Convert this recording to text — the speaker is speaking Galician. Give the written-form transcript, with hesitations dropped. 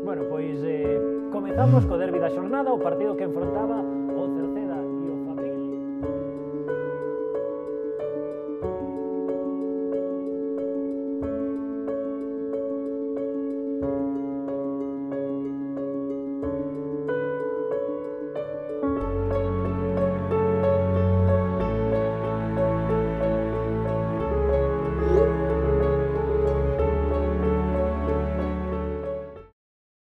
Bueno, pois comezamos co derbi da xornada, o partido que enfrontaba o Cerceda